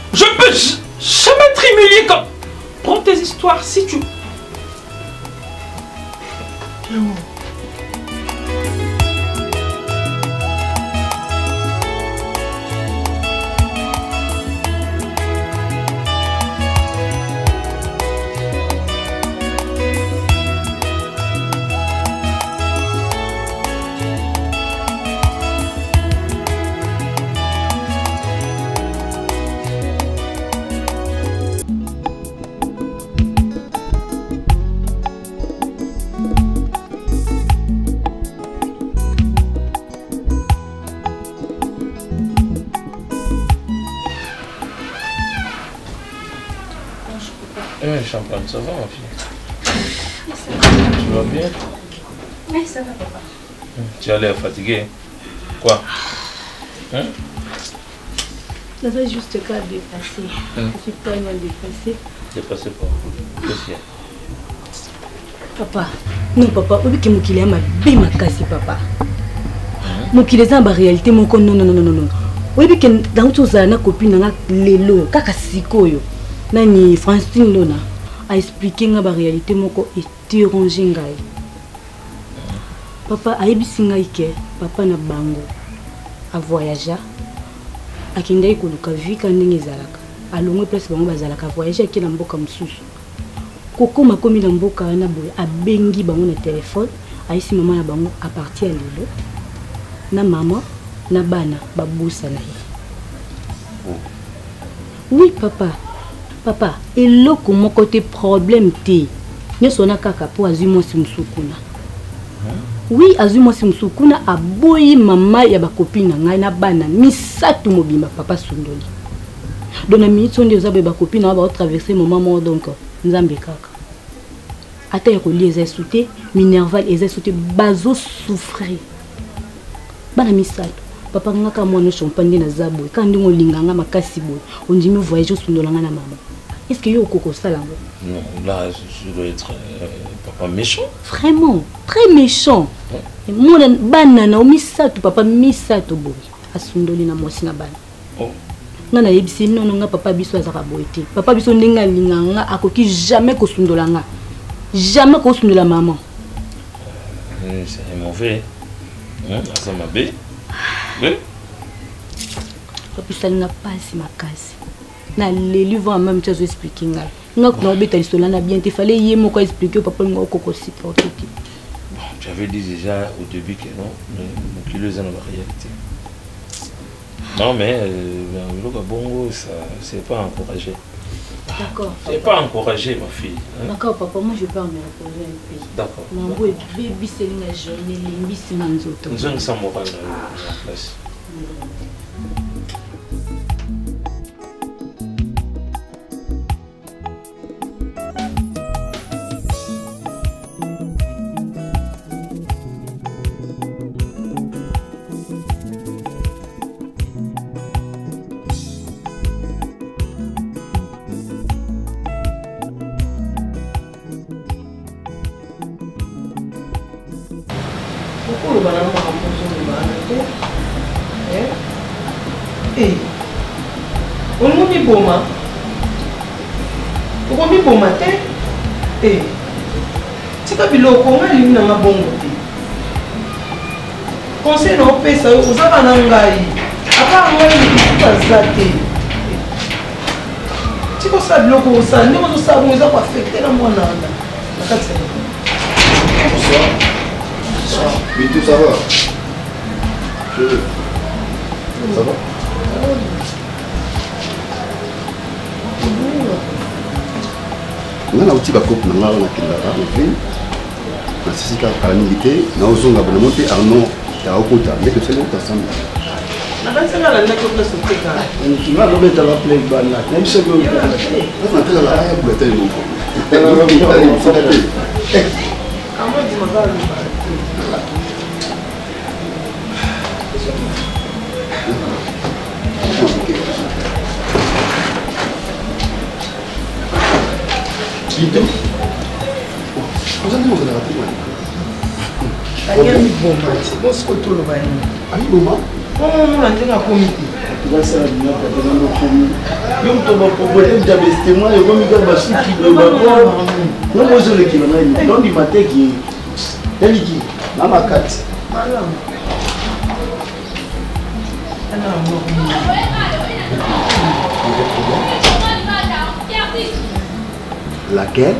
humilié comme. Prends tes histoires si tu. Champagne, ça va ma fille? Tu vas bien? Oui, ça va papa. Tu as l'air fatigué. Quoi? Hein? Ça va juste cas dépassé. Je suis pas mal dépassé. Dépassé par qu'est-ce qu'il y a? Papa, non papa, obi ke mokili ya mabe makasi papa. Mokili eza ba réalité moko non. Obi ke dans tout ça na copine na lelo kaka sikoyo. Nani Francine Lona a expliqué nga ba réalité moko étrange ngai. Papa a yebisi ngai ke papa na bango a voyager akendai koluka vika ndenge ezalaka. Alongwe place bango bazalaka voyager ki na mboka mosusu. Koko makomi na mboka na boye abengi bango na téléphone aisi mama na bango à partir ya lelo na mama na bana babusa na ye. Oui papa. Papa, eloko moko te problème te. Nyoso na kaka po azui mwasi musukuna. Oui, azui mwasi musukuna aboyi mama ya bakopine na ngai na bana misatu mobimba papa Sundoli. Dona minute sonde ozabe bakopine na ba traverser moment mort donc nzambe kaka. ata ya kolia eza esute minerval eza esute bazosouffrir bana misato papa ngaka mwana champagne na zaboye ka ndingo linganga makasi boye ondimi voyage osundolanga na mama. Est-ce que yo okoko sala ngo? Non, là je dois être papa méchant. Vraiment, très méchant. Mona banana o misato papa misato boye asundoli na mwasi na bana. Oh. Nana yebisi non nga papa biso azaka boye te. Papa biso ndinga linganga akoki jamais kosundolanga. Jamais kosundola maman. C'est mauvais. Ça m'a bé. Oui. Papa ça n'a pas si makasi. Na les livres en même temps expliquer ngai. Nga ko na beta lisola na bien te fallait yemo ko expliquer papa ngo ko supporter. J'avais dit déjà au début que non, mon kilo est dans la réalité. Non mais le bongo ça c'est pas encouragé. D'accord. C'est pas encouragé ma fille. D'accord papa, moi je peux me reposer un peu. D'accord. Mango et baby c'est une journée limbi c'est manzoto. Nous sommes sans morale en place. tika biloko ngali na nga bongo te conseil na opesa yo ozaka na ngai aka ngai ikuza te tika osala biloko osala ndenge ozosala bongo eza koaffecte na mwana wana na kati ya bonsoir. Bonsoir. Oui, tout ça va. Ça va? Nga na uti bakope na nga wana kendaka na ville nasisi kaka mingi te naozonga bonamo te arno ya okota ndeke tosali otasamba nakanisa nalandaki oplace oteka nga lobeta baplay bana nabiso natekala aya bulata ye moko Gitu. Vous allez vous rappeler. Ayami bomba, bon ce que tout le monde. Ami bomba. On a dit un comité. Tu vas faire bien pour te rendre compte. Yom to ba proposer d'abestement et comme il va suivre le babo. Non moi je le qui là, donc du matin qui teli qui na ma carte. Malam. Laquelle?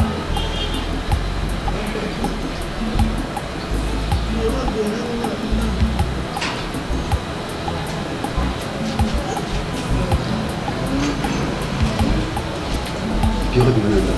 Pierre de Mananda.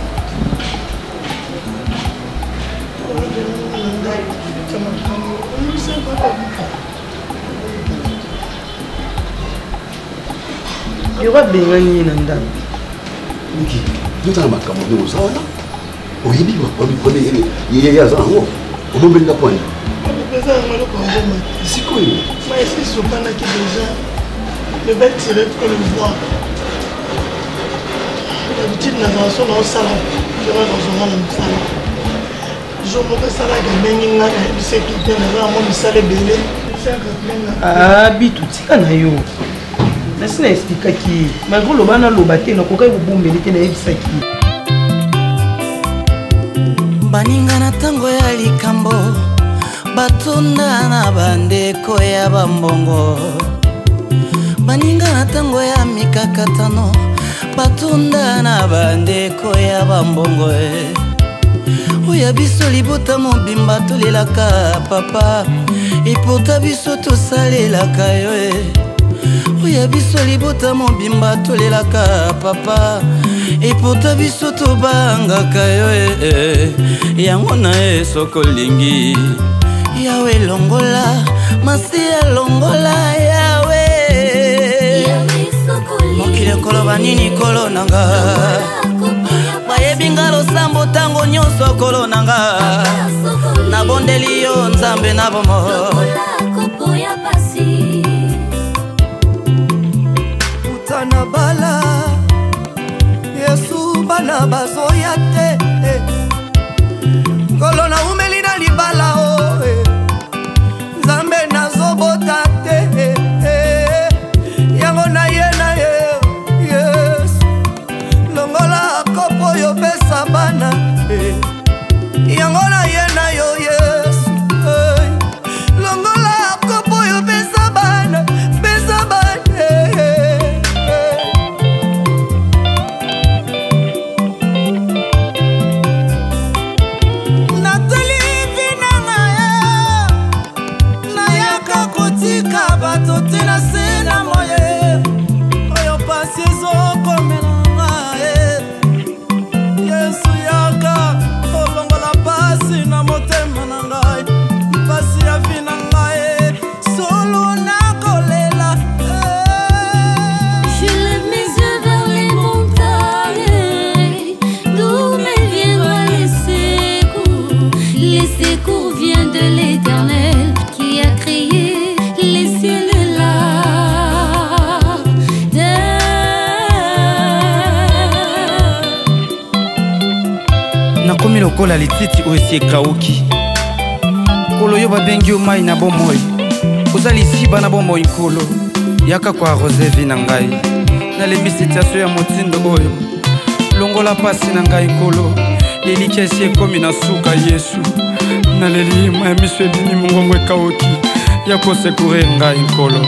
Il y aura bien un nanda. Niki, nous avons makambo de ça là. Oyebi makambo kone yeye yaza ngo. Omobenga point. Pesa ngalo kwa ngoma. Siko yo. Mais est-ce que Sopana qui déjà le bête tirer pour le voir. D'habitude na façon na sala. Je vais dans son nom sala. Je me fais sala de menginga na sécurité na mo misale belé. Ah bitu tika na yo. Nasina expliquer qui malgré le bana lo baté na kokai bobumbeli te na ebisaki. Baninga na tango ya likambo batunda na bandeko ya bambongo baninga na tango ya mikakatano batunda na bandeko ya bambongo oya biso libota mobimba tolelaka papa ipota biso tosalelaka yo oya biso libota mobimba tolelaka papa ipota biso tobangaka yo yango na sokolingi yawe longola masia longola yawe mokili koloba nini kolo nanga bayebi nga losambo ntango nyonso nkolo nanga nabondeli yo nzambe na bomo utana bala Yesu bana bazoya te nkolo na umeli na libala o nzambe nazobota te yango na ye Yesu longola kopo yo pesa bana yango na ye na yo Yesu longola kopo yo pesa bana natali vinanga nayaka kotika bato te na se na moye oyo pasi ezokomelanga Yesu yaka olongola pasi na motema na ngai pasi ya vi na ngai solo nakolela. Je lève mes yeux vers les montagnes, d'où me viendra les secours viennent de l'Éternel qui a créé les cieux et la terre. nakomi lokola lititi oyo esi ekauki nkolo yo babengi yo mai na bomoi oza lisiba na bomoi nkolo yaka koarose vi na ngai nalembi situation ya motindo oyo longola pasi na ngai nkolo leliki esi ekomi na suka Yesu naleli ma ya miso ebimi mongongo ekauki ya kosekure ngai nkolo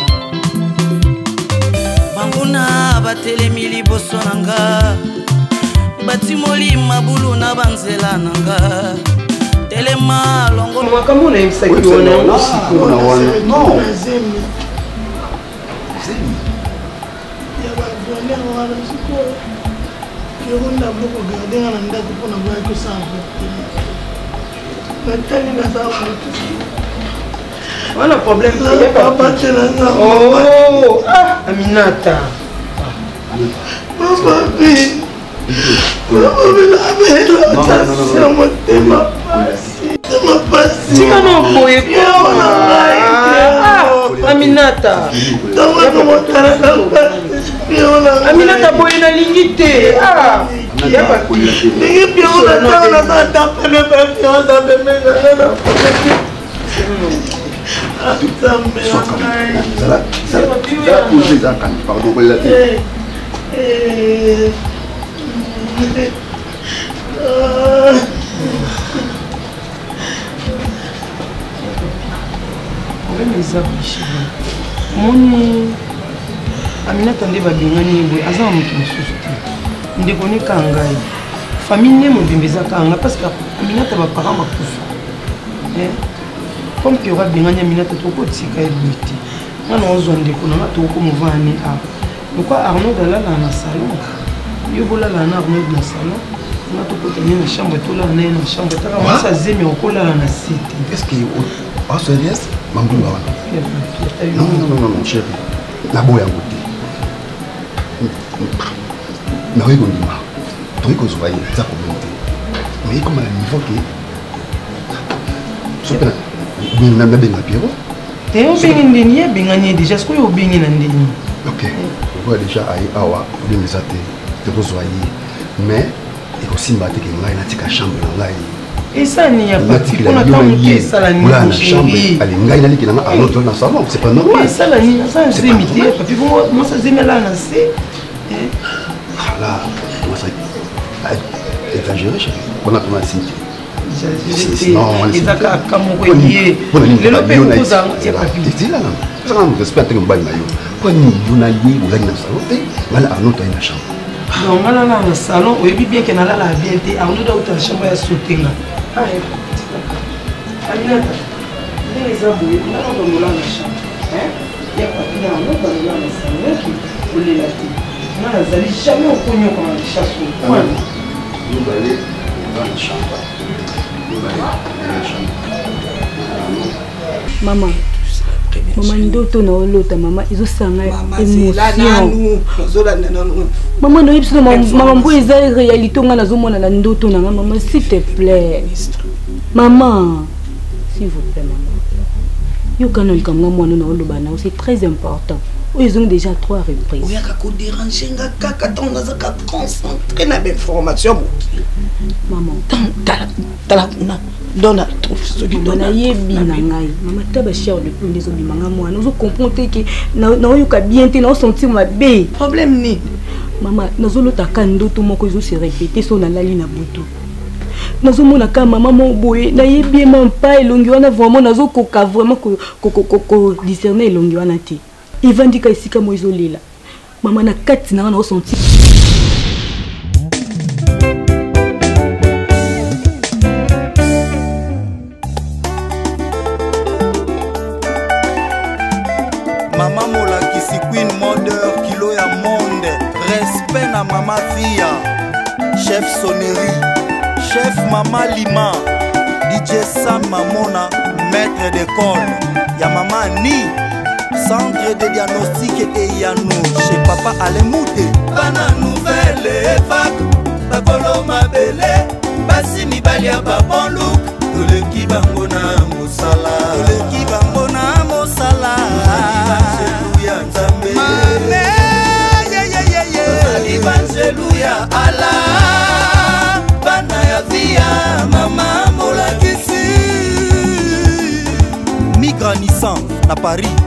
bambuna batelemi liboso na nga batimoli mabulu na banzela na nga telema longo makambo na yebisaki wana wana Yonda boko garder na ndako pona boya ko samba. Natali na sawa. Wala problème c'est papa tena. Oh, Aminata. Papa bi. Papa bi la belle. C'est mon tema. Tema pasi. Tika no boye ko. Aminata. Tawa ko motara ka. Aminata boye na lingite. Ningi pia unataka na tapele pia unataka na moni Aminata nde babengani boye aza moto mosusu te ndeko ne ka ngai famille ne mobimba ezaka nga parce que Aminata baparent bakufa comme ke ora bengani Aminata tokotika eboye te ngana ozwa ndeko nanga tokomova ane a lokwa Arnaud alala na salon yo bolala na Arnaud na salon nga tokotani na chambre tolala naye na chambre taka mwasi azemi okolala na site est-ce que oseries mangulu wana non chéri naboya yango te nakoki kondima tokoki kozwa ye eza problème te mais ekoma na niveau ke so mpe nabenga piero te obengi ndeni ye abengani ye déjà sikoyo obengi na ndeni ok okoya déjà aye awa problème eza te tokozwa ye mais ekosimba te ke ngai natika chambre na ngai esani ya pati mpona ntango te esalani ngai naliki nanga anoto na salon c'est pas normal esalani aza nzemi te papi bongo mwasi azemi alala na se là mwasi exagéré chéri mpona tona sinte ezaka aka moko ye lelo mpe okozanga ya papi ezanga na respect atenge mobali na yo mpo nini yo na ye olali na salon te ngala anoto aye na chambre donc nga nalala na salon oyebi bien ke nalala bien te arnaud dauta na chambre ya sotenga Aminata ndenge eza boye nanga banola na chambre ya papi na arnaud banola na salon yoki olela te nga nazali jamais okonyoka na chasse okwana Maman, Maman ndoto na olota mama ezosanga émotion. Maman no yipso maman mbo eza réalité nga nazomona na ndoto na maman s'il te plaît. Maman s'il vous plaît maman. Yo kana likamwa mwana na oloba na c'est très important. Ils ont déjà 3 reprises. Oui, il déranger nga kaka ton nazaka concentré na information. Maman, tala dona trouve ce qui donne yebi na ngai. Maman taba cher de plus les obimanga moi. Nous comprendre que na yoka bien te na sentir ma bé. Problème ni. Maman, nazolo takando to moko zo se répéter so na lali na butu. Nazomona ka maman mo boye na yebi même pas elongi wana vraiment nazokoka vraiment ko discerner elongi wana te. Ivandika isika mo izolela. Maman na kati na ressenti. Maman molakisi Queen Modeur kilo ya monde. Respect na Mama Fia. Chef Sonnerie. Chef Mama Lima. DJ Sam Mamona. Maître d'école. Ya Mama Ni. Centre de diagnostic et Yano. Chez Papa Alemouté. Bana nouvelle évac. Bakolo mabele. Basi mibali ya babon look. Toleki bango na mosala. Toleki bango na mosala. Evangeluya ala bana ya via mama molakisi Migra Nissan na Paris